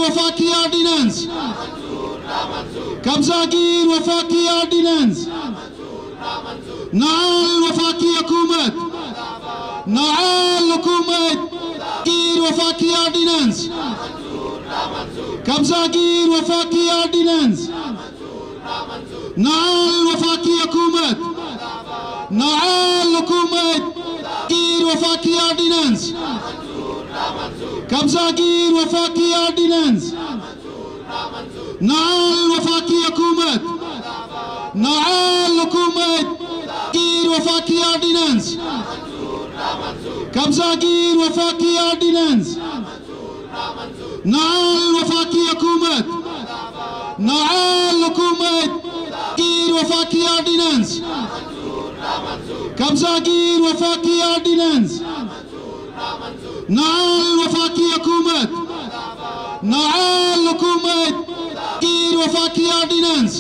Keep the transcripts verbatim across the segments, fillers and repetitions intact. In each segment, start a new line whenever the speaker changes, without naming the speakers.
वफाकी ऑर्डिनेंस, कब्जागीर वफाकी ऑर्डिनेंस, नाल वफाकी हुकूमत, नाल हुकूमत गिर वफाकी ऑर्डिनेंस, कब्जागीर वफाकी ऑर्डिनेंस, नाल वफाकी हुकूमत, नाल हुकूमत गिर वफाकी ऑर्डिनेंस, कब्जागीर वफाकी ऑर्डिनेंस, नाल वफाकी हुकूमत, नाल हुकूमत गिर वफाकी ऑर्डिनेंस, कब्जागीर वफाकी ऑर्डिनेंस, नाल वफाकी हुकूमत, नाल हुकूमत गिर वफाकी ऑर्डिनेंस, कब्जागीर वफाकी ऑर्डिनेंस, नाल वफाकी हुकूमत, नाल हुकूमत गिर वफाकी ऑर्डिनेंस,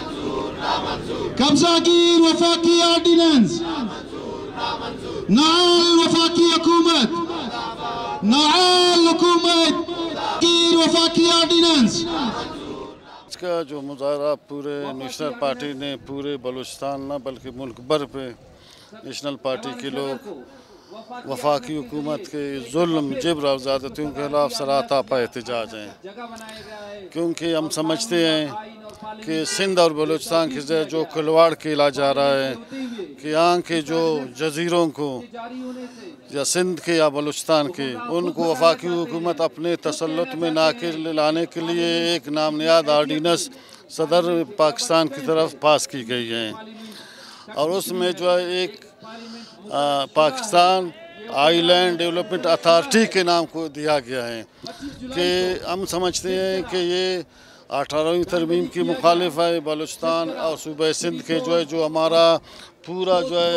कब्जागीर वफाकी ऑर्डिनेंस, नाल वफाकी हुकूमत, नाल हुकूमत गिर वफाकी ऑर्डिनेंस।
इसका जो मुजाहरा पूरे नेशनल पार्टी ने पूरे बलूचिस्तान न बल्कि मुल्क भर पे नेशनल पार्टी के लोग वफाकी हुकूमत के जुल्म जबर और ज़्यादतियों के खिलाफ सराहता पा एहतजाज हैं, क्योंकि हम समझते हैं कि सिंध और बलूचिस्तान के जो खिलवाड़ खेला जा रहा है कि यहाँ के जो जजीरों को या सिंध के या बलूचिस्तान के उनको वफाकी हुकूमत अपने तसल्लुत में ना के लाने के लिए एक नामनियाद आर्डिनेंस सदर पाकिस्तान की तरफ पास की गई है और उसमें जो है एक आ, पाकिस्तान आइलैंड डेवलपमेंट अथॉरिटी के नाम को दिया गया है कि हम समझते हैं कि ये अठारहवीं तरमीम की मुखालिफ है। बलूचिस्तान और सूबे सिंध के जो है जो हमारा पूरा जो है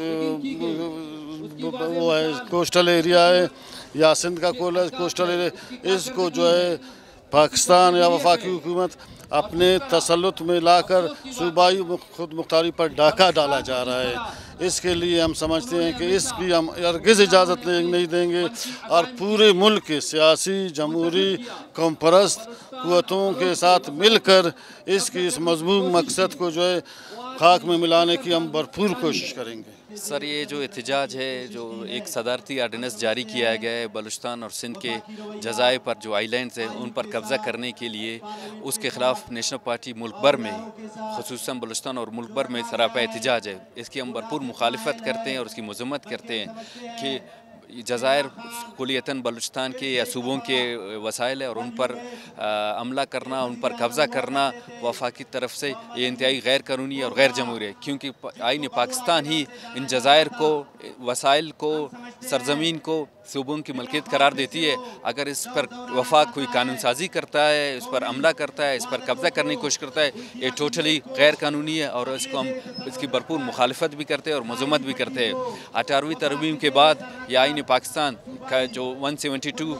वो है कोस्टल एरिया है या सिंध का कोस्टल एरिया, इसको जो है पाकिस्तान या वफाकी हुकूमत अपने तसल्लुत में लाकर सूबाई खुद मुख्तारी पर डाका डाला जा रहा है। इसके लिए हम समझते हैं कि इसकी हम हरगिज़ इजाज़त नहीं देंगे और पूरे मुल्क के सियासी जमहूरी कौम परस्त क़ुव्वतों के साथ मिलकर इसकी इस मज़मूम मकसद को जो है खाक में मिलाने की हम भरपूर कोशिश करेंगे।
सर, ये जो एहतजाज है, जो एक सदारती आर्डिनेंस जारी किया गया है बलूचिस्तान और सिंध के जज़ायर पर जो आइलैंड्स हैं उन पर कब्ज़ा करने के लिए, उसके ख़िलाफ़ नेशनल पार्टी मुल्क भर में ख़ुसूसन बलूचिस्तान और मुल्क भर में सरापा एहतजाज है। इसकी हम भरपूर मुखालिफत करते हैं और उसकी मज़म्मत करते हैं कि जज़ायर कुलियतन बलूचिस्तान के या सूबों के वसाइल है और उन पर हमला करना, उन पर कब्ज़ा करना वफाकी तरफ से ये इंतहाई गैर कानूनी और गैर जमहूरी है, क्योंकि आईन पाकिस्तान ही इन जज़ायर को, वसाइल को, सरजमीन को सूबों की मलकियत करार देती है। अगर इस पर वफाक कोई कानून साजी करता है, इस पर हमला करता है, इस पर कब्ज़ा करने की कोशिश करता है, ये टोटली गैर कानूनी है और इसको हम इसकी भरपूर मुखालिफत भी करते हैं और मज़म्मत भी करते हैं। अठारहवीं तरमीम के बाद या आईन पाकिस्तान का जो वन सेवेंटी टू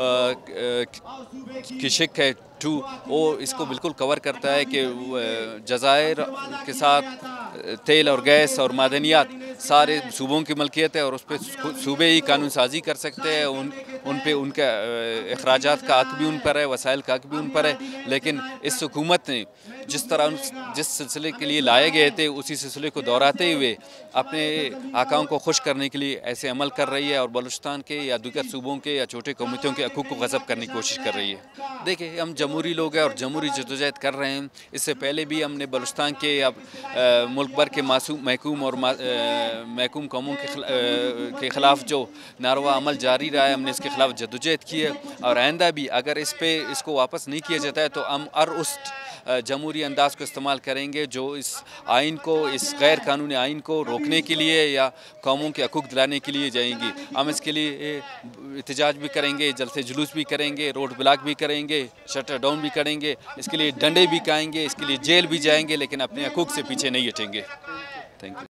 की शिक है टू, वो इसको बिल्कुल कवर करता है कि जज़ायर के साथ तेल और गैस और मादनियात सारे सूबों की मलकियत है और उस पर सूबे ही कानून साजी कर सकते हैं। उन उन पे उनका अखराजात का हक़ भी उन पर है, वसाइल का हक़ भी उन पर है। लेकिन इस हुकूमत ने जिस तरह जिस सिलसिले के लिए लाए गए थे उसी सिलसिले को दोहराते हुए अपने आकाओं को खुश करने के लिए ऐसे अमल कर रही है और बलूचिस्तान के या दूसरे सूबों के या छोटे कौमियों के हकूक़ को गज़ब करने की कोशिश कर रही है। देखिए, हम जमहूरी लोग हैं और जमहूरी जदोजहद कर रहे हैं। इससे पहले भी हमने बलूचिस्तान के या मुल्क भर के मासूम महकूम और महकूम कौमों के के ख़िलाफ़ जो नारवा अमल जारी रहा है, हमने इसके ख़िलाफ़ जदोजहद की है और आइंदा भी अगर इस पे इसको वापस नहीं किया जाता है तो हम हर उस जमहूरी अंदाज़ को इस्तेमाल करेंगे जो इस आइन को, इस गैर कानूनी आइन को रोकने के लिए या कौमों के हकूक़ दिलाने के लिए जाएंगी। हम इसके लिए एहतजाज भी करेंगे, जलसे जुलूस भी करेंगे, रोड ब्लॉक भी करेंगे, शटर डाउन भी करेंगे, इसके लिए डंडे भी खाएंगे, इसके लिए जेल भी जाएंगे, लेकिन अपने हकूक़ से पीछे नहीं हटेंगे। Thank you.